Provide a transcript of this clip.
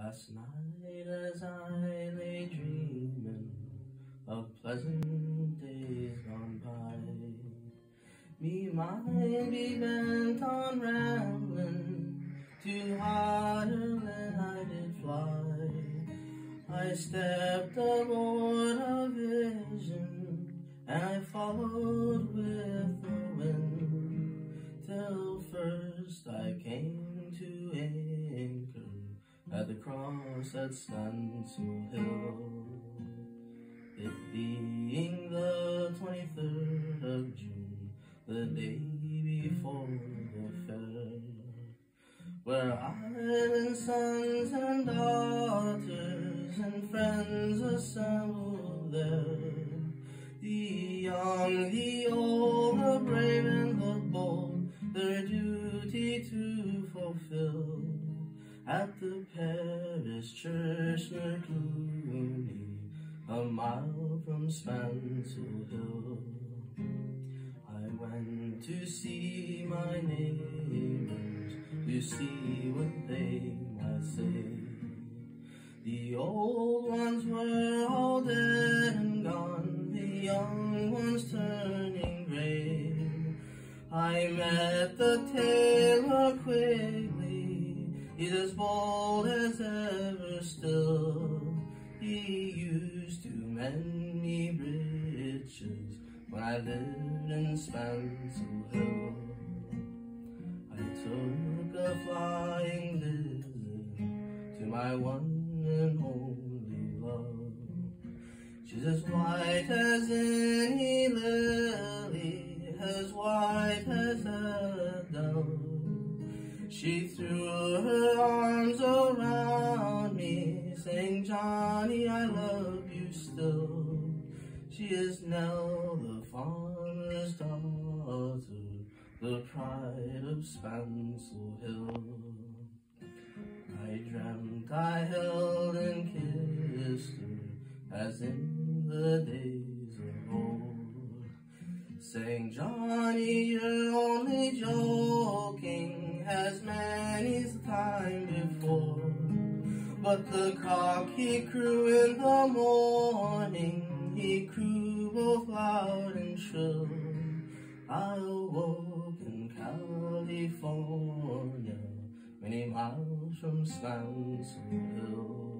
Last night as I lay dreaming of pleasant days gone by, me mind be bent on rambling to higher than I did fly. I stepped aboard a vision and I followed with the wind, till first I came to anchor at the cross at Spancill Hill, it being the 23rd of June, the day before the fair, where island sons and daughters and friends assembled there. The young, the old, the brave and the bold, their duty to fulfill at the parish church near Clooney, a mile from Spancill Hill. I went to see my neighbors, to see what they might say. The old ones were all dead and gone, the young ones turning gray. I met the tailor quickly, he's as bold as ever still. He used to mend me breeches when I lived in Spancill Hill. I took a flying visit to my one and only love. She's as white as any lily, as white as a dove. She threw her arms around me, saying, "Johnny, I love you still." She is Nell, the farmer's daughter, the pride of Spancill Hill. I dreamt I held and kissed her as in the days of old, saying, "Johnny, you're only joking, as many's the time before." But the cock he crew in the morning, he crew both loud and shrill. I awoke in California, many miles from Spancill Hill.